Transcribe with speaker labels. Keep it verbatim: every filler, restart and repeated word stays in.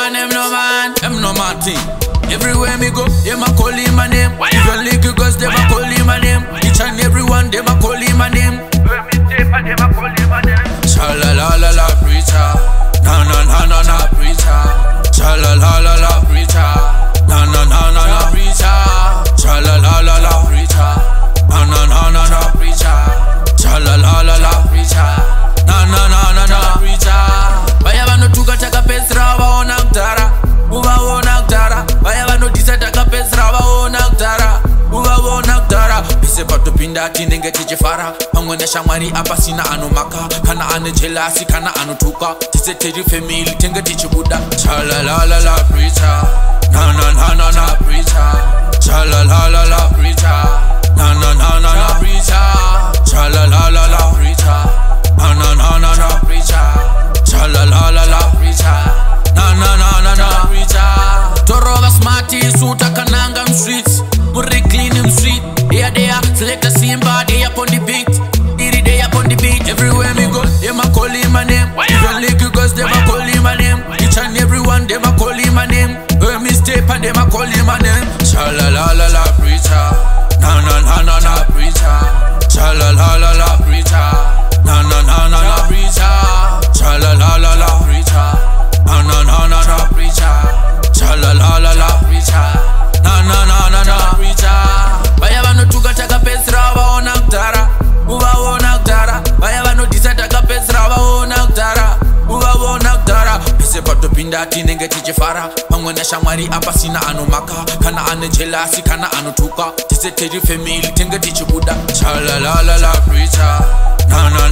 Speaker 1: man, them no man, them no man thing. Everywhere me go, them a call him my name. Even little girls, them a call him my name. Each and every one, them a call him my name.
Speaker 2: Where me stay, and them a call him my name.
Speaker 1: Cha la la la la preacher, na na na na na preacher. Cha la la la la preacher, na na na na na preacher. Cha la la la la preacher, na na na na na preacher. Cha la la la la preacher, na na na na na preacher. Baya vano tuka taka pesra waona mtara, uva waona mtara. Baya vano disa taka pesra waona mtara, uva waona mtara. Pese pato pinda tinenge tichifara, pangwenda shamwari apa sina anomaka. Kana ane jelasi kana anotuka, tise teri family tenge tichibuda. Cha la la la la preacher, na na na na na preacher. Cha la la la la preacher, na na na na na preacher. Cha la la la la preacher, na na na na na preacher. Cha la la la la preacher, na na na na na preacher. Torova smarty suta kananga streets, muri clean him street. Here they are, select a Simba, they up on the beat. Diri they up on the beat. Everywhere me go, them a call him my name. Even little girls, them a call him my name. Each and every one, them a call him my name. Where me stay, and them a call him my name. Cha la la la la preacher, na na na na na preacher. Cha la la la la preacher, na na na na na preacher. Cha la la la la preacher, na na na na na preacher. Cha la la la la preacher, na na na na na preacher. Baya vano tuka taka pesra waona mtara, uva waona mtara. Baya vano disa taka pesra waona mtara, uva waona mtara. Pese pato pinda tinenge tichifara, pangwenda shamwari apa sina anomaka. Kana ane jelasi kana anotuka, tise teri family tenge tichibuda. Cha la la la la preacher, na na